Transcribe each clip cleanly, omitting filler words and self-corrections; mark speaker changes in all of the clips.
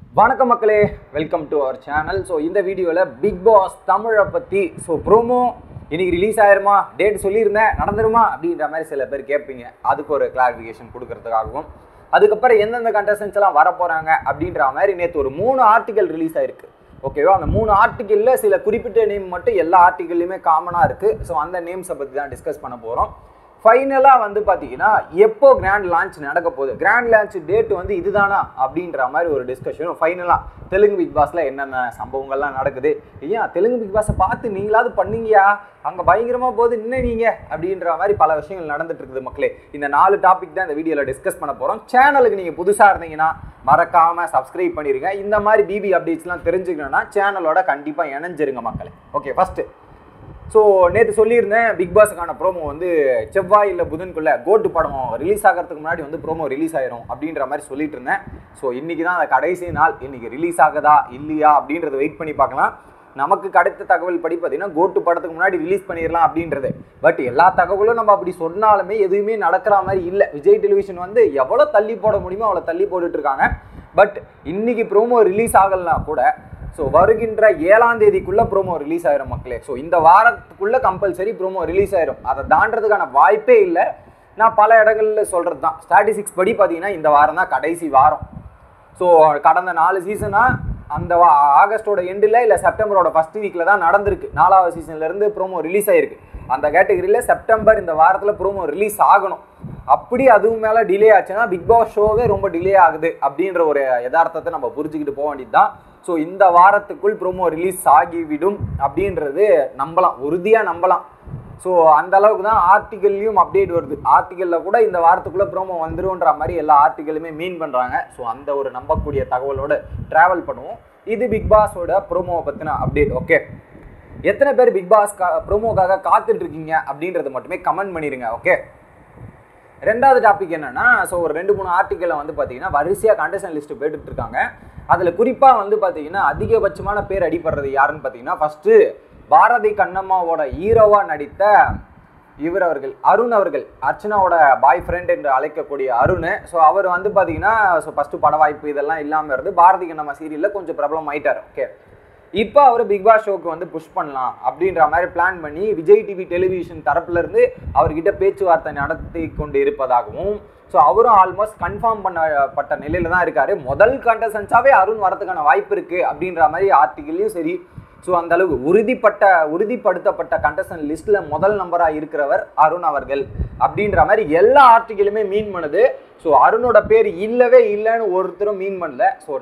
Speaker 1: வணக்கம் மக்களே, welcome to our channel. So இந்த வீடியோவில் பிக் பாஸ் தமிழை பற்றி ப்ரோமோ இன்னைக்கு ரிலீஸ் ஆயிருமா, டேட் சொல்லியிருந்தேன் நடந்துருமா அப்படின்ற மாதிரி சில பேர் கேட்பீங்க. அதுக்கு ஒரு கிளாரிஃபிகேஷன் கொடுக்கறதுக்காகவும், அதுக்கப்புறம் எந்தெந்த கண்டஸ்டன்ஸ் எல்லாம் வரப்போகிறாங்க அப்படின்ற மாதிரி நேற்று ஒரு 3 ஆர்டிக்கல் ரிலீஸ் ஆயிருக்கு. ஓகேவா, அந்த 3 ஆர்டிக்கலில் சில குறிப்பிட்ட நேம் மட்டும் எல்லா ஆர்டிக்கல்லையுமே காமனாக இருக்குது. ஸோ அந்த நேம்ஸை பற்றி தான் டிஸ்கஸ் பண்ண போகிறோம். ஃபைனலாக வந்து பார்த்தீங்கன்னா எப்போ கிராண்ட் லான்ச் நடக்க போகுது, கிராண்ட் லான்ச் டேட் வந்து இதுதானா அப்படின்ற மாதிரி ஒரு டிஸ்கஷனும் ஃபைனலாக தெலுங்கு பிக் பாஸில் என்னென்ன சம்பவங்கள்லாம் நடக்குது, ஏன் தெலுங்கு பிக் பாஸை பார்த்து நீங்களாவது பண்ணீங்கயா, அங்கே பயங்கரமாக போகுது இன்னும் நீங்கள் அப்படின்ற மாதிரி பல விஷயங்கள் நடந்துட்டு இருக்குது மக்களே. இந்த 4 டாபிக் தான் இந்த வீடியோவில் டிஸ்கஸ் பண்ண போகிறோம். சேனலுக்கு நீங்கள் புதுசாக இருந்தீங்கன்னா மறக்காமல் சப்ஸ்கிரைப் பண்ணிடுங்க. இந்த மாதிரி பிபி அப்டேட்ஸ்லாம் தெரிஞ்சுக்கணுன்னா சேனலோட கண்டிப்பாக இணைஞ்சிருங்க மக்களே. ஓகே, ஃபஸ்ட்டு ஸோ நேற்று சொல்லியிருந்தேன் பிக் பாஸுக்கான ப்ரோமோ வந்து செவ்வாய் இல்லை புதன்குள்ளே கோட்டு படம் ரிலீஸ் ஆகிறதுக்கு முன்னாடி வந்து ப்ரோமோ ரிலீஸ் ஆயிரும் அப்படின்ற மாதிரி சொல்லிட்டு இருந்தேன். ஸோ இன்றைக்கி தான் அந்த கடைசி நாள். இன்றைக்கி ரிலீஸ் ஆகுதா இல்லையா அப்படின்றத வெயிட் பண்ணி பார்க்கலாம். நமக்கு கிடைத்த தகவல் படி பார்த்தீங்கன்னா கோட்டு படத்துக்கு முன்னாடி ரிலீஸ் பண்ணிடலாம் அப்படின்றது. பட் எல்லா தகவலும் நம்ம அப்படி சொன்னாலுமே எதுவுமே நடக்கிற மாதிரி இல்லை. விஜய் டெலிவிஷன் வந்து எவ்வளோ தள்ளி போட முடியுமோ அவ்வளோ தள்ளி போட்டுட்ருக்காங்க. பட் இன்றைக்கி ப்ரோமோ ரிலீஸ் ஆகலைன்னா கூட ஸோ வருகின்ற 7ஆம் தேதிக்குள்ளே ப்ரோமோ ரிலீஸ் ஆயிரும் மக்களே. ஸோ இந்த வாரத்துக்குள்ளே கம்பல்சரி ப்ரோமோ ரிலீஸ் ஆயிரும். அதை தாண்டறதுக்கான வாய்ப்பே இல்லை. நான் பல இடங்களில் சொல்கிறது தான், ஸ்டாட்டிஸ்டிக்ஸ் படி பார்த்தீங்கன்னா இந்த வாரம் தான் கடைசி வாரம். ஸோ கடந்த 4 சீசனாக அந்த ஆகஸ்டோட எண்டில் இல்லை செப்டம்பரோட ஃபஸ்ட் வீக்கில் தான் நடந்திருக்கு. 4வது சீசன்லேருந்து ப்ரோமோ ரிலீஸ் ஆகிருக்கு. அந்த கேட்டகரியில் செப்டம்பர் இந்த வாரத்தில் ப்ரோமோ ரிலீஸ் ஆகணும். அப்படி அதுவும் மேலே டிலே ஆச்சுன்னா பிக் பாஸ் ஷோவே ரொம்ப டிலே ஆகுது அப்படின்ற ஒரு யதார்த்தத்தை நம்ம புரிஞ்சுக்கிட்டு போக வேண்டியது தான். ஸோ இந்த வாரத்துக்குள் ப்ரோமோ ரிலீஸ் ஆகிவிடும் அப்படின்றது நம்பலாம், உறுதியாக நம்பலாம். ஸோ அந்த அளவுக்கு தான் ஆர்டிக்கல்லையும் அப்டேட் வருது. ஆர்டிக்கலில் கூட இந்த வாரத்துக்குள்ளே ப்ரோமோ வந்துருன்ற மாதிரி எல்லா ஆர்டிக்கலுமே மீன் பண்ணுறாங்க. ஸோ அந்த ஒரு நம்பக்கூடிய தகவலோடு ட்ராவல் பண்ணுவோம். இது பிக் பாஸோட ப்ரோமோவை பற்றின அப்டேட். ஓகே, எத்தனை பேர் பிக் பாஸ் ப்ரோமோக்காக காத்துட்ருக்கீங்க அப்படின்றத மட்டுமே கமெண்ட் பண்ணிடுங்க. ஓகே, ரெண்டாவது டாபிக் என்னன்னா, ஸோ ஒரு 2-3 ஆர்டிக்கலை வந்து பார்த்தீங்கன்னா வரிசையாக கண்டஸ்டன்ட் லிஸ்ட்டு போட்டுட்டு இருக்காங்க. அதில் குறிப்பாக வந்து பார்த்தீங்கன்னா அதிகபட்சமான பேர் அடிப்படுறது யாருன்னு பார்த்தீங்கன்னா, ஃபஸ்ட்டு பாரதி கண்ணம்மாவோட ஹீரோவாக நடித்த இவர் அவர்கள், அருண் அவர்கள், அர்ச்சனாவோட பாய் ஃப்ரெண்ட் என்று அழைக்கக்கூடிய அருண். ஸோ அவர் வந்து பார்த்தீங்கன்னா ஸோ ஃபஸ்ட்டு பட வாய்ப்பு இதெல்லாம் இல்லாமல் இருந்து பாரதி கண்ணம்மா சீரியலில் கொஞ்சம் பிரபலம் ஆயிட்டார். ஓகே, இப்போ அவர் பிக் பாஸ் ஷோக்கு வந்து புஷ் பண்ணலாம் அப்படின்ற மாதிரி பிளான் பண்ணி விஜய் டிவி டெலிவிஷன் தரப்புலேருந்து அவர்கிட்ட பேச்சுவார்த்தை நடத்தி கொண்டு இருப்பதாகவும், ஸோ அவரும் ஆல்மோஸ்ட் கன்ஃபார்ம் பண்ணப்பட்ட நிலையில் தான் இருக்கார். முதல் கண்டஸ்டன்ஸாகவே அருண் வரதுக்கான வாய்ப்பு இருக்குது அப்படின்ற மாதிரி ஆர்டிக்கல்லையும் சரி. ஸோ அந்த அளவுக்கு உறுதிப்படுத்தப்பட்ட கண்டஸ்டன்ட் லிஸ்ட்டில் முதல் நம்பராக இருக்கிறவர் அருண் அவர்கள் அப்படின்ற மாதிரி எல்லா ஆர்டிக்கலுமே மீன் பண்ணுது. ஸோ அருணோட பேர் இல்லவே இல்லைன்னு ஒருத்தரும் மீன் பண்ணல. ஸோ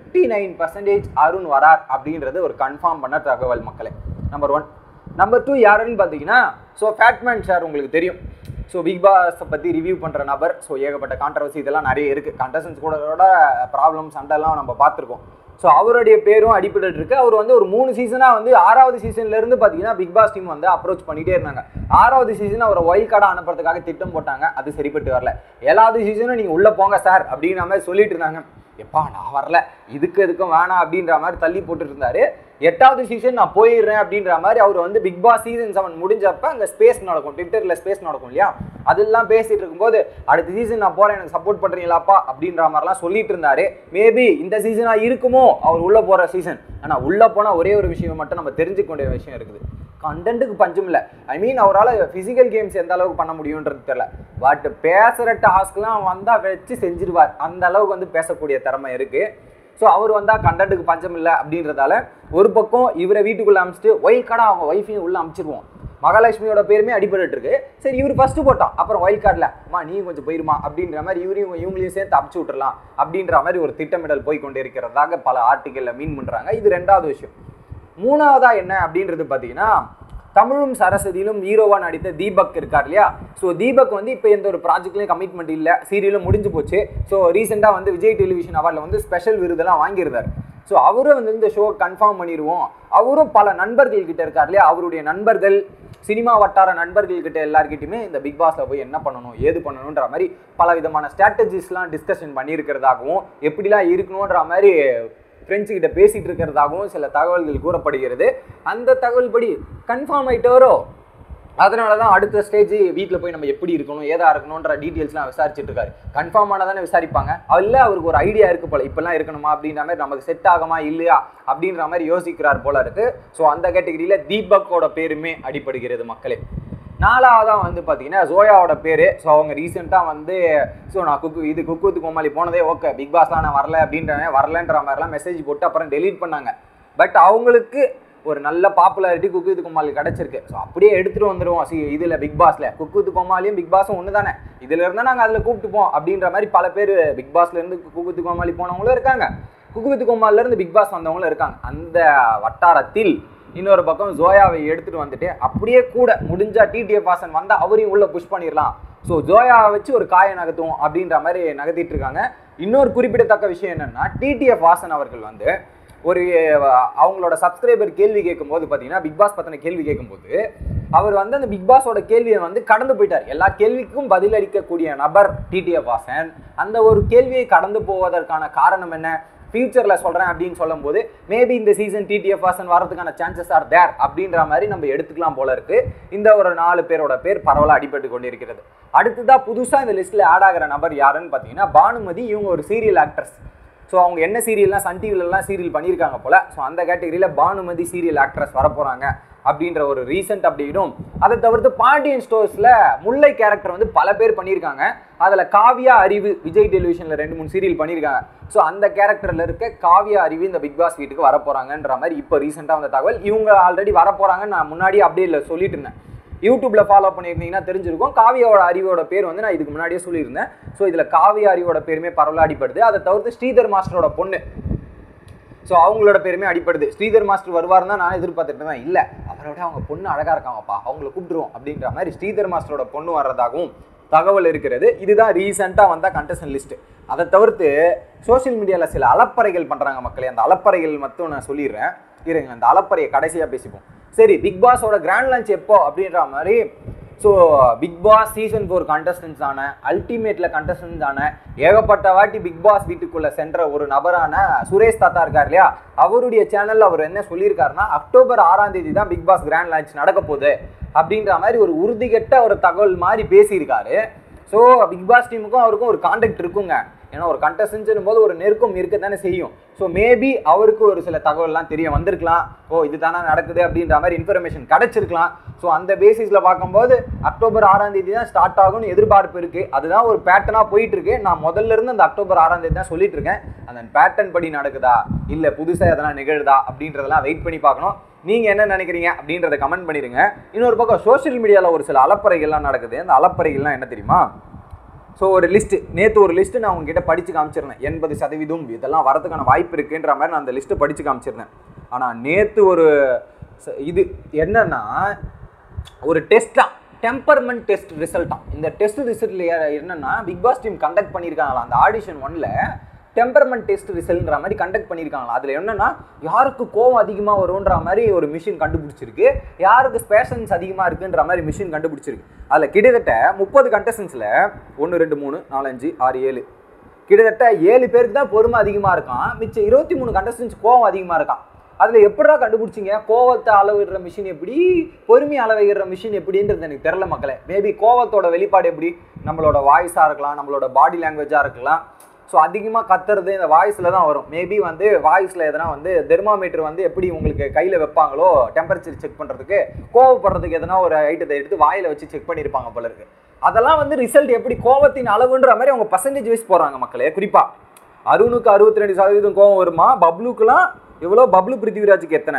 Speaker 1: 99% அருண் வரார் அப்படின்றது ஒரு கன்ஃபார்ம் பண்ண தகவல் மக்களே. நம்பர் 1. நம்பர் 2 யாருன்னு பார்த்தீங்கன்னா, ஸோ ஃபேட்மேன் சார் உங்களுக்கு தெரியும். ஸோ பிக் பாஸை பற்றி ரிவ்யூ பண்ணுற நபர். ஸோ ஏகப்பட்ட கான்ட்ரவர்சி இதெல்லாம் நிறைய இருக்குது. கண்டஸ்டன்ஸ் கூட ப்ராப்ளம் சண்டைலாம் நம்ம பார்த்துருக்கோம். ஸோ அவருடைய பேரும் அடிப்பட்டு இருக்கு. அவர் வந்து ஒரு 3 சீசனாக வந்து 6வது சீசன்லேருந்து பார்த்தீங்கன்னா பிக் பாஸ் டீம் வந்து அப்ரோச் பண்ணிகிட்டே இருந்தாங்க. 6வது சீசன் அவரை ஒயில்ட் கார்டாக அனுப்புறதுக்காக திட்டம் போட்டாங்க. அது சரிப்பட்டு வரல. 7வது சீசனும் நீங்கள் உள்ளே போங்க சார் அப்படின்ற மாதிரி சொல்லிட்டு இருந்தாங்க. எப்பா நான் வரல, எதுக்கும் வேணாம் அப்படின்ற மாதிரி தள்ளி போட்டுட்டு இருந்தாரு. 8வது சீசன் நான் போயிடுறேன் அப்படின்ற மாதிரி அவர் வந்து பிக் பாஸ் சீசன் 7 முடிஞ்சப்ப அங்கே ஸ்பேஸ் நடக்கும், ட்விட்டரில் ஸ்பேஸ் நடக்கும் இல்லையா, அதெல்லாம் பேசிட்டு இருக்கும்போது அடுத்த சீசன் நான் போகிறேன், எனக்கு சப்போர்ட் பண்ணுறீங்களாப்பா அப்படின்ற மாதிரிலாம் சொல்லிட்டு இருந்தாரு. மேபி இந்த சீசனாக இருக்குமோ அவர் உள்ளே போகிற சீசன். ஆனால் உள்ளே போனால் ஒரே ஒரு விஷயம் மட்டும் நம்ம தெரிஞ்சுக்க வேண்டிய விஷயம் இருக்குது, கண்டென்ட்டுக்கு பஞ்சம் இல்லை. ஐ மீன் அவரால் ஃபிசிக்கல் கேம்ஸ் எந்த அளவுக்கு பண்ண முடியுன்றது தெரியல. பட் பேசுகிற டாஸ்க்லாம் வந்தால் வச்சு செஞ்சிருவார். அந்த அளவுக்கு வந்து பேசக்கூடிய திறமை இருக்குது. ஸோ அவர் வந்தால் கண்டென்ட்டுக்கு பஞ்சம் இல்லை அப்படின்றதால ஒரு பக்கம் இவரை வீட்டுக்குள்ளே அமிச்சிட்டு ஒயில்ட் கார்டாக அவங்க ஒய்ஃபையும் உள்ளே அமிச்சிருவோம். மகாலட்சுமியோட பேருமே அடிபட்டு இருக்கு. சரி, இவர் ஃபஸ்ட்டு போட்டான், அப்புறம் ஒயில்ட் கார்டில் அம்மா நீ கொஞ்சம் போயிருமா அப்படின்ற மாதிரி இவங்களையும் சேர்த்து அமுச்சு விட்டுறலாம் அப்படின்ற மாதிரி ஒரு திட்டமிடல் போய் கொண்டு இருக்கிறதாக பல ஆர்டிக்கலில் மீன் பண்ணுறாங்க. இது 2வது விஷயம். 3வதாக என்ன அப்படின்றது பார்த்தீங்கன்னா, தமிழும் சரஸ்வதியிலும் ஹீரோவாக நடித்த தீபக் இருக்கார் இல்லையா. ஸோ தீபக் வந்து இப்போ எந்த ஒரு ப்ராஜெக்ட்லையும் கமிட்மெண்ட் இல்லை, சீரியலும் முடிஞ்சு போச்சு. ஸோ ரீசெண்டாக வந்து விஜய் டெலிவிஷன் அவார்டில் வந்து ஸ்பெஷல் விருதெல்லாம் வாங்கியிருந்தார். ஸோ அவரும் வந்து இந்த ஷோ கன்ஃபார்ம் பண்ணிடுவோம். அவரும் பல நண்பர்கள் கிட்ட இருக்கார் இல்லையா, அவருடைய நண்பர்கள், சினிமா வட்டார நண்பர்கள் கிட்ட எல்லார்கிட்டையுமே இந்த பிக் பாஸில் போய் என்ன பண்ணணும் ஏது பண்ணணுன்ற மாதிரி பல விதமான ஸ்ட்ராட்டஜிஸ்லாம் டிஸ்கஷன் பண்ணியிருக்கிறதாகவும், எப்படிலாம் இருக்கணுன்ற மாதிரி ஃப்ரெண்ட்ஸு கிட்ட பேசிகிட்டு இருக்கிறதாகவும் சில தகவல்கள் கூறப்படுகிறது. அந்த தகவல் படி கன்ஃபார்ம் ஆகிட்டாரோ அதனால தான் அடுத்த ஸ்டேஜ் வீட்டில் போய் நம்ம எப்படி இருக்கணும் ஏதா இருக்கணுன்ற டீட்டெயில்ஸ்லாம் விசாரிச்சுட்டு இருக்காரு. கன்ஃபார்மான தானே விசாரிப்பாங்க. இல்லை அவருக்கு ஒரு ஐடியா இருக்கு போல, இப்பெல்லாம் இருக்கணுமா அப்படின்ற மாதிரி, நமக்கு செட் ஆகுமா இல்லையா அப்படின்ற மாதிரி யோசிக்கிறார் போல இருக்கு. ஸோ அந்த கேட்டகரியில தீபக்கோட பேருமே அடிபடுகிறது மக்களே. நாலாவதான் வந்து பார்த்தீங்கன்னா ஜோயாவோட பேர். ஸோ அவங்க ரீசெண்டாக வந்து நான் குக்கு வித் கோமாளி போனதே ஓகே, பிக் பாஸ்லாம் நான் வரல வரலன்ற மாதிரிலாம் மெசேஜ் போட்டு அப்புறம் டெலீட் பண்ணாங்க. பட் அவங்களுக்கு ஒரு நல்ல பாப்புலாரிட்டி குக்கு வித் கோமாளி கிடச்சிருக்கு. ஸோ அப்படியே எடுத்துகிட்டு வந்துடுவோம் இதில் பிக் பாஸில். குக்கு வித் கோமாளியும் பிக் பாஸும் ஒன்று தானே, இதில் இருந்தால் நாங்கள் அதில் கூப்பிட்டுப்போம் அப்படின்ற மாதிரி பல பேர் பிக் பாஸ்லேருந்து குக்கு வித் கோமாளி போனவங்களும் இருக்காங்க, குக்கு வித் கோமாளிலேருந்து பிக் பாஸ் வந்தவங்களும் இருக்காங்க. அந்த வட்டாரத்தில் இன்னொரு பக்கம் ஜோயாவை எடுத்துகிட்டு வந்துட்டு அப்படியே கூட முடிஞ்சா டிடிஎஃப் வாசன் வந்தால் அவரையும் உள்ளே புஷ் பண்ணிடலாம். ஸோ ஜோயாவை வச்சு ஒரு காயை நகர்த்துவோம் அப்படின்ற மாதிரி நகர்த்திட்டு இருக்காங்க. இன்னொரு குறிப்பிடத்தக்க விஷயம் என்னென்னா, டிடிஎஃப் வாசன் அவர்கள் வந்து ஒரு அவங்களோட சப்ஸ்கிரைபர் கேள்வி கேட்கும்போது பார்த்தீங்கன்னா, பிக் பாஸ் பற்றின கேள்வி கேட்கும்போது அவர் வந்து அந்த பிக் பாஸோட கேள்வியை வந்து கடந்து போயிட்டார். எல்லா கேள்விக்கும் பதிலளிக்கக்கூடிய நபர் டிடிஎஃப் வாசன். அந்த ஒரு கேள்வியை கடந்து போவதற்கான காரணம் என்ன, ஃபியூச்சரில் சொல்கிறேன் அப்படின்னு சொல்லும் போது மேபி இந்த சீசன் டிடிஎஃப் வாசன் வரதுக்கான சான்சஸ் ஆர் தேர் அப்படின்ற மாதிரி நம்ம எடுத்துக்கலாம் போல இருக்கு. இந்த ஒரு 4 பேரோட பேர் பரவலாக அடிபட்டு கொண்டிருக்கிறது. அடுத்ததாக புதுசாக இந்த லிஸ்ட்டில் ஆட் ஆகிற நபர் யாருன்னு பார்த்தீங்கன்னா பானுமதி. இவங்க ஒரு சீரியல் ஆக்ட்ரஸ். ஸோ அவங்க என்ன சீரியல்லாம் சன் டிவிலலாம் சீரியல் பண்ணியிருக்காங்க போல். ஸோ அந்த கேட்டகரியில் பானுமதி சீரியல் ஆக்ட்ரஸ் வரப்போகிறாங்க அப்படின்ற ஒரு ரீசெண்ட் அப்டேட்டும். அதை தவிர்த்து பாண்டியன் ஸ்டோர்ஸில் முல்லை கேரக்டர் வந்து பல பேர் பண்ணியிருக்காங்க. அதில் காவியா அறிவு விஜய் டெலிவிஷனில் 2-3 சீரியல் பண்ணியிருக்காங்க. ஸோ அந்த கேரக்டரில் இருக்க காவியா அறிவு இந்த பிக் பாஸ் வீட்டுக்கு வரப்போகிறாங்கன்ற மாதிரி இப்போ ரீசெண்டாக வந்த தகவல். இவங்க ஆல்ரெடி வரப்போகிறாங்கன்னு நான் முன்னாடி அப்டேட்டில் சொல்லிட்டு இருந்தேன். யூடியூப்பில் ஃபாலோ பண்ணியிருந்தீங்கன்னா தெரிஞ்சிருக்கும். காவியாவோட அறிவோட பேர் வந்து நான் இதுக்கு முன்னாடியே சொல்லியிருந்தேன். ஸோ இதில் காவியா அறிவோட பேருமே பரவலாக அடிப்படுது. அதை தவிர்த்து ஸ்ரீதர் மாஸ்டரோட பொண்ணு, ஸோ அவங்களோட பேருமே அடிப்படுது. ஸ்ரீதர் மாஸ்டர் வருவார் தான் நான் எதிர்பார்த்துட்டு தான், இல்லை அவரோட அவங்க பொண்ணு அழகாக இருக்காங்கப்பா, அவங்கள கூப்பிட்டுருவோம் அப்படின்ற மாதிரி ஸ்ரீதர் மாஸ்டரோட பொண்ணு வர்றதாகவும் தகவல் இருக்கிறது. இதுதான் ரீசெண்டாக வந்தால் கண்டஸ்டன்ட் லிஸ்ட்டு. அதை தவிர்த்து சோஷியல் மீடியாவில் சில அலப்பறைகள் பண்ணுறாங்க மக்களே. அந்த அலப்பறைகள் மட்டும் நான் சொல்லிடுறேன், இருங்க. அந்த அலப்பறையை கடைசியாக பேசிப்போம். சரி, பிக் பாஸோட கிராண்ட் லான்ச் எப்போ அப்படின்ற மாதிரி. So Bigg Boss season 4 contestants ஆன, அல்டிமேட்டில் கண்டஸ்டன்ஸ் ஆன, ஏகப்பட்ட வாட்டி பிக் பாஸ் வீட்டுக்குள்ளே சென்ற ஒரு நபரான சுரேஷ் தாத்தா இருக்கார் இல்லையா, அவருடைய சேனலில் அவர் என்ன சொல்லியிருக்காருன்னா, அக்டோபர் 6ஆம் தேதி தான் பிக் பாஸ் கிராண்ட் லான்ச் நடக்க போகுது அப்படின்ற மாதிரி ஒரு உறுதிகட்ட ஒரு தகவல் மாதிரி பேசியிருக்காரு. ஸோ பிக் பாஸ் டீமுக்கும் அவருக்கும் ஒரு கான்டாக்ட் இருக்குங்க. ஏன்னா ஒரு கண்டஸ்டன்ஸ்னும் போது ஒரு நெருக்கம் இருக்க தானே செய்யும். ஸோ மேபி அவருக்கு ஒரு சில தகவல்லாம் தெரிய வந்திருக்கலாம். இது தானே நடக்குது அப்படின்ற மாதிரி இன்ஃபர்மேஷன் கிடச்சிருக்கலாம். ஸோ அந்த பேசிஸில் பார்க்கும்போது அக்டோபர் 6ஆம் தேதி தான் ஸ்டார்ட் ஆகும்னு எதிர்பார்ப்பு இருக்குது. அதுதான் ஒரு பேட்டர்னாக போயிட்டுருக்கு. நான் முதல்ல இருந்து அந்த அக்டோபர் 6ஆம் தேதி தான் சொல்லிட்டு இருக்கேன். அந்த பேட்டர்ன் படி நடக்குதா இல்லை புதுசாக எதனா நிகழ்தா அப்படின்றதெல்லாம் வெயிட் பண்ணி பார்க்கணும். நீங்கள் என்ன நினைக்கிறீங்க அப்படின்றத கமெண்ட் பண்ணிடுங்க. இன்னொரு பக்கம் சோஷியல் மீடியாவில் ஒரு சில அலப்பறைகள்லாம் நடக்குது. அந்த அலப்பறைகள்லாம் என்ன தெரியுமா? ஸோ ஒரு லிஸ்ட்டு, நேற்று ஒரு லிஸ்ட்டு நான் உங்ககிட்ட படித்து காமிச்சிருந்தேன். 80% இதெல்லாம் வரதுக்கான வாய்ப்பு இருக்குன்ற மாதிரி நான் அந்த லிஸ்ட்டு படித்து காமிச்சிருந்தேன். ஆனால் நேற்று ஒரு இது என்னன்னா, ஒரு டெஸ்ட்டாக டெம்பர்மெண்ட் டெஸ்ட் ரிசல்ட்டாக. இந்த டெஸ்ட் ரிசல்ட்டில் என்னென்னா, பிக் பாஸ் டீம் கண்டக்ட் பண்ணியிருக்காங்களா அந்த ஆடிஷன் 1ல் டெம்பர்மெண்ட் டெஸ்ட் ரிசல்ட்ன்ற மாதிரி கண்டக்ட் பண்ணியிருக்காங்களா. அதில் என்னென்னா, யாருக்கு கோவம் அதிகமாக வரும்ன்ற மாதிரி ஒரு மிஷின் கண்டுபிடிச்சிருக்கு, யாருக்கு ஸ்பேஷன்ஸ் அதிகமாக இருக்குன்ற மாதிரி மிஷின் கண்டுபிடிச்சிருக்கு. அதில் கிட்டத்தட்ட 30 கண்டஸ்டன்ஸில் 1 2 3 4 5 6 7 கிட்டத்தட்ட 7 பேருக்கு தான் பொறுமை அதிகமாக இருக்கான். மிச்சம் 23 கண்டஸ்டன்ஸ் கோவம் அதிகமாக இருக்கான். அதில் எப்படா கண்டுபிடிச்சிங்க? கோவத்தை அளவிடுற மிஷின் எப்படி, பொறுமை அளவிடுற மிஷின் எப்படின்றது எனக்கு தெரில மக்களே. மேபி கோவத்தோட வெளிப்பாடு எப்படி, நம்மளோட வாய்ஸாக இருக்கலாம், நம்மளோட பாடி லாங்குவேஜாக இருக்கலாம். ஸோ அதிகமாக கத்துறது இந்த வாய்ஸில் தான் வரும். மேபி வந்து வாய்ஸில் எதனா வந்து தெர்மாமீட்டர் வந்து எப்படி உங்களுக்கு கையில் வைப்பாங்களோ டெம்பரேச்சர் செக் பண்ணுறதுக்கு, கோவப்படுறதுக்கு எதனா ஒரு ஐட்டத்தை எடுத்து வாயில் வச்சு செக் பண்ணியிருப்பாங்க போல இருக்கு. அதெல்லாம் வந்து ரிசல்ட் எப்படி கோவத்தின் அளவுன்ற மாதிரி அவங்க பர்சன்டேஜ் வைஸ் போகிறாங்க மக்களே. குறிப்பாக அருணுக்கு 62% கோவம் வருமா, பப்ளுக்குலாம் எவ்வளோ, பப்ளு பிருத்திவிராஜுக்கு எத்தனை,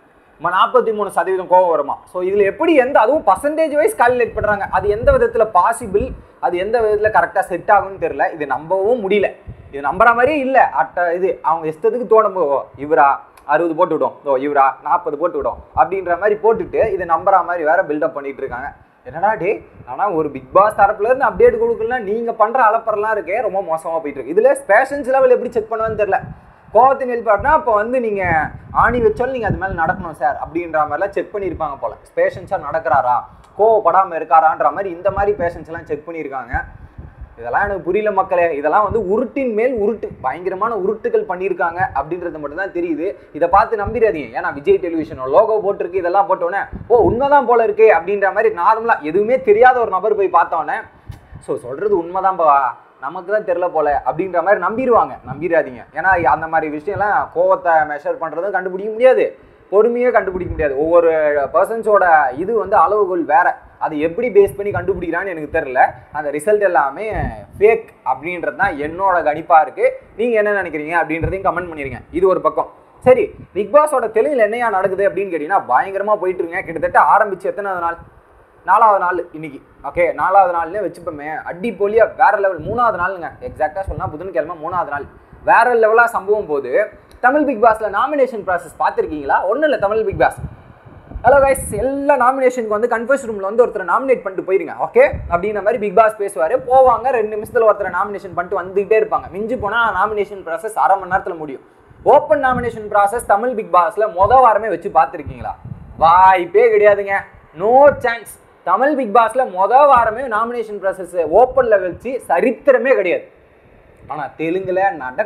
Speaker 1: 43% கோவம் வருமா. ஸோ இதில் எப்படி அதுவும் பர்சன்டேஜ் வைஸ் கால்குலேட் பண்ணுறாங்க. அது எந்த விதத்தில் பாசிபிள், அது எந்த விதத்தில் கரெக்டாக செட் ஆகும்னு தெரியல. இது நம்பவும் முடியல, இது நம்புற மாதிரியே இல்லை. இது அவங்க இஷ்டத்துக்கு தோணும், இவரா 60 போட்டு விடும், இவரா 40 போட்டு விடும் அப்படின்ற மாதிரி போட்டுட்டு இது நம்புற மாதிரி வேற பில்டப் பண்ணிட்டு இருக்காங்க. என்னடா டே, ஆனால் ஒரு பிக் பாஸ் தரப்புல இருந்து அப்டேட் கொடுக்கலாம், நீங்கள் பண்ணுற அலப்பறலாம் இருக்கே ரொம்ப மோசமாக போயிட்டு இருக்கு. இதில் ஸ்பேஷன்ஸ் லெவல் எப்படி செக் பண்ணுவேன்னு தெரியல. கோவத்தின் வெளிப்பாடுனா அப்போ வந்து நீங்கள் ஆணி வச்சாலும் நீங்கள் அது மேலே நடக்கணும் சார் அப்படின்ற மாதிரிலாம் செக் பண்ணியிருப்பாங்க போல். பேஷன்ஸாக நடக்கிறாரா, கோவப்படாமல் இருக்காரான்ற மாதிரி இந்த மாதிரி பேஷன்ஸ் எல்லாம் செக் பண்ணியிருக்காங்க. இதெல்லாம் எனக்கு புரியல மக்களே. இதெல்லாம் வந்து உருட்டின் மேல் உருட்டு, பயங்கரமான உருட்டுகள் பண்ணியிருக்காங்க அப்படின்றது மட்டும் தான் தெரியுது. இதை பார்த்து நம்பிடாதீங்க. ஏன்னா விஜய் டெலிவிஷன் லோகோ போட்டிருக்கு, இதெல்லாம் போட்டோன்னே ஓ உண்மைதான் போல இருக்கு அப்படின்ற மாதிரி நார்மலாக எதுவுமே தெரியாத ஒரு நபர் போய் பார்த்தோன்னே ஸோ சொல்கிறது உண்மைதான் நமக்கு தான் தெரில போல அப்படின்ற மாதிரி நம்பிடுவாங்க. நம்பிடாதீங்க. ஏன்னா அந்த மாதிரி விஷயம்லாம் கோவத்தை மெஷர் பண்ணுறதும் கண்டுபிடிக்க முடியாது, பொறுமையாக கண்டுபிடிக்க முடியாது. ஒவ்வொரு பர்சன்ஸோட இது வந்து அளவுகோல் வேற, அது எப்படி பேஸ் பண்ணி கண்டுபிடிக்கிறான்னு எனக்கு தெரியல. அந்த ரிசல்ட் எல்லாமே ஃபேக் அப்படின்றது தான் என்னோட கணிப்பாக இருக்குது. நீங்கள் என்ன நினைக்கிறீங்க அப்படின்றதையும் கமெண்ட் பண்ணிடுங்க. இது ஒரு பக்கம். சரி, பிக் பாஸோட தெலுங்குல என்னையா நடக்குது அப்படின்னு கேட்டிங்கன்னா பயங்கரமாக போயிட்டுருங்க. கிட்டத்தட்ட ஆரம்பிச்சு எத்தனாவது நாள்? 4வது நாள் இன்னைக்கு. ஓகே, 4வது நாள்னே வச்சுப்போமே, அடி போலியாக வேற லெவல். 3வது நாளுங்க எக்ஸாக்டாக சொன்னால் புதன்கிழமை 3வது நாள் வேற லெவலாக சம்பவம் போது. தமிழ் பிக் பாஸில் நாமினேஷன் ப்ராசஸ் பார்த்துருக்கீங்களா? ஒன்றும் இல்லை, Tamil Bigg Boss hello guys, எல்லா நாமினேஷனுக்கு வந்து கன்ஃபர்ஸ் ரூமில் வந்து ஒருத்தர் நாமினேட் பண்ணிட்டு போயிருங்க. ஓகே, அப்படின்ற மாதிரி பிக் பாஸ் பேசுவார். போவாங்க, 2 நிமிஷத்தில் ஒருத்தர் நாமினேஷன் பண்ணிட்டு வந்துகிட்டே இருப்பாங்க. மிஞ்சி போனால் நாமினேஷன் ப்ராசஸ் அரை மணி நேரத்தில் முடியும். Open nomination process Tamil Bigg பாஸில் வாரமே வச்சு பார்த்துருக்கீங்களா? வாய்ப்பே கிடையாதுங்க, நோ சான்ஸ். தமிழ் பிக் பாஸில் வாரமே நாமினேஷன் ப்ராசஸ் ஓப்பனில் வச்சு சரித்திரமே கிடையாது. ஆனால் தெலுங்குல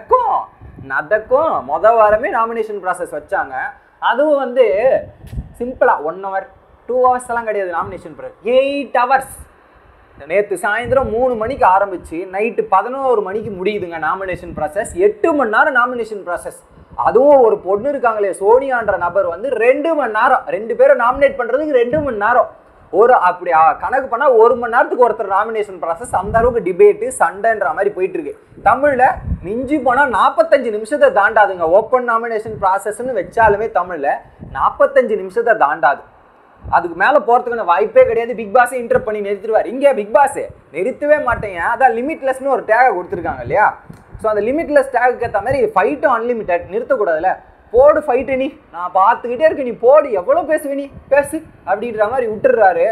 Speaker 1: நடக்கும். வாரமே நாமினேஷன் ப்ராசஸ் வச்சாங்க. அதுவும் வந்து சிம்பிளாக 1 hour 2 hours எல்லாம் கிடையாது. Nomination process 8 hours. நேற்று சாயந்தரம் 3 மணிக்கு ஆரம்பிச்சு நைட்டு 11 மணிக்கு முடியுதுங்க நாமினேஷன் ப்ராசஸ். 8 மணி நேரம் நாமினேஷன் ப்ராசஸ். அதுவும் ஒரு பொண்ணு இருக்காங்களே சோனியான்ற நபர் வந்து 2 மணி நேரம், 2 பேரை நாமினேட் பண்ணுறதுக்கு 2 மணி நேரம். அப்படி கணக்கு பண்ணால் 1 மணி நேரத்துக்கு ஒருத்தர் நாமினேஷன் ப்ராசஸ். அந்த அளவுக்கு டிபேட்டு சண்டைன்ற மாதிரி போயிட்டு இருக்கு. தமிழில் மிஞ்சி போனால் 45 நிமிஷத்தை தாண்டாதுங்க. ஓப்பன் நாமினேஷன் ப்ராசஸ்ன்னு வச்சாலுமே தமிழில் 45 நிமிஷத்தை தாண்டாது. அதுக்கு மேலே போகிறதுக்கான வாய்ப்பே கிடையாது. பிக் பாஸே இன்டர் பண்ணி நிறுத்திடுவார். இங்கே பிக் பாஸே நிறுத்தவே மாட்டேங்க. அதான் லிமிட்லெஸ்னு ஒரு டேகை கொடுத்துருக்காங்க இல்லையா? ஸோ அந்த லிமிட்லெஸ் டேகுக்கு ஏற்ற மாதிரி ஃபைட்டும் அன்லிமிட்டட், நிறுத்தக்கூடாதுல்ல. போடு ஃபைட்டு, நீ நான் பார்த்துக்கிட்டே இருக்கு, நீ போடு, எவ்வளோ பேசுவே நீ பேசு அப்படின்ற மாதிரி விட்டுடுறாரு.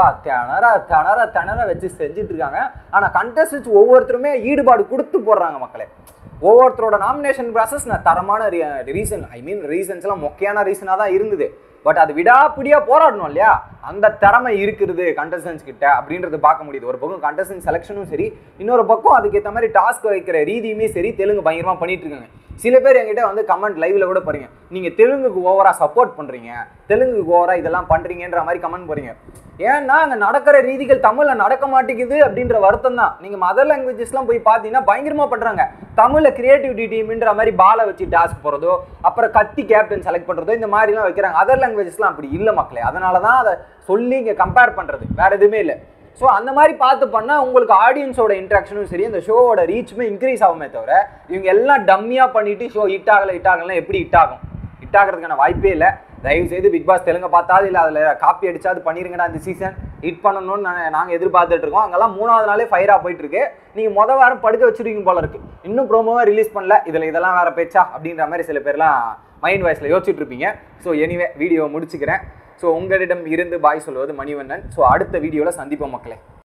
Speaker 1: திணற வச்சு செஞ்சுட்டு இருக்காங்க. ஆனால் கண்டஸ்டன்ஸ் ஒவ்வொருத்தருமே ஈடுபாடு கொடுத்து போடுறாங்க மக்களே. ஒவ்வொருத்தரோட நாமினேஷன் ப்ராசஸ் நான் தரமான ரீசன்ஸ்லாம் மொக்கையான ரீசனாக தான் இருந்தது. பட் அது விடாப்பிடியாக போராடணும் இல்லையா? அந்த திறமை இருக்கிறது கண்டஸ்டன்ஸ் கிட்ட அப்படின்றத பார்க்க முடியுது. ஒரு பக்கம் கண்டஸ்டன்ட் செலெக்ஷனும் சரி, இன்னொரு பக்கம் அதுக்கேற்ற மாதிரி டாஸ்க் வைக்கிற ரீதியுமே சரி, தெலுங்கு பயங்கரமாக பண்ணிட்டு இருக்காங்க. சில பேர் என்கிட்ட வந்து கமெண்ட் லைவ்ல கூட பாருங்க, நீங்கள் தெலுங்குக்கு ஓவராக சப்போர்ட் பண்ணுறீங்க, தெலுங்குக்கு ஓவராக இதெல்லாம் பண்ணுறீங்கன்ற மாதிரி கமெண்ட் போறீங்க. ஏன்னா அங்கே நடக்கிற ரீதிகள் தமிழில் நடக்க மாட்டேங்குது அப்படின்ற வருத்தம் தான். நீங்கள் மதர் லாங்குவேஜஸ்லாம் போய் பார்த்தீங்கன்னா பயங்கரமாக பண்ணுறாங்க. தமிழில் கிரியேட்டிவிட்டி டீம்ன்ற மாதிரி பாலை வச்சு டாஸ்க் போகிறதோ, அப்புறம் கத்தி கேப்டன் செலக்ட் பண்ணுறதோ, இந்த மாதிரிலாம் வைக்கிறாங்க. அதர் லாங்குவேஜஸ்லாம் அப்படி இல்லை மக்களே. அதனால தான் அதை சொல்லி இங்கே கம்பேர் பண்ணுறது, வேற எதுவுமே இல்லை. ஸோ அந்த மாதிரி பார்த்து பண்ணால் உங்களுக்கு ஆடியன்ஸோட இன்ட்ராக்ஷனும் சரி, அந்த ஷோவோட ரீச்சுமே இன்க்ரீஸ் ஆகுமே தவிர, இவங்க எல்லாம் டம்மியாக பண்ணிட்டு ஷோ ஹிட் ஆகலாம் எப்படி ஹிட் ஆகும்? ஹிட் ஆகிறதுக்கான வாய்ப்பே இல்லை. தயவு செய்து பிக் பாஸ் தெலுங்கு பார்த்தாது இல்லை அதில் காப்பி அடிச்சாது பண்ணிருங்கடா. இந்த சீசன் ஹிட் பண்ணணும்னு நாங்கள் எதிர்பார்த்துட்டு இருக்கோம். அங்கெல்லாம் 3வது நாளே ஃபயராக போயிட்டு இருக்கு. நீங்கள் வாரம் படுக்க வச்சிருக்கீங்க போல இருக்கு. இன்னும் ப்ரோமோவாக ரிலீஸ் பண்ணல, இதெல்லாம் வேற பேச்சா அப்படின்ற மாதிரி சில பேர்லாம் மைண்ட் வாய்ஸில் யோசிச்சுட்டு இருப்பீங்க. ஸோ எனிவே வீடியோவை முடிச்சுக்கிறேன். ஸோ உங்களிடம் இருந்து பாய் சொல்வது மணிவண்ணன். ஸோ அடுத்த வீடியோவில் சந்திப்போம் மக்களே.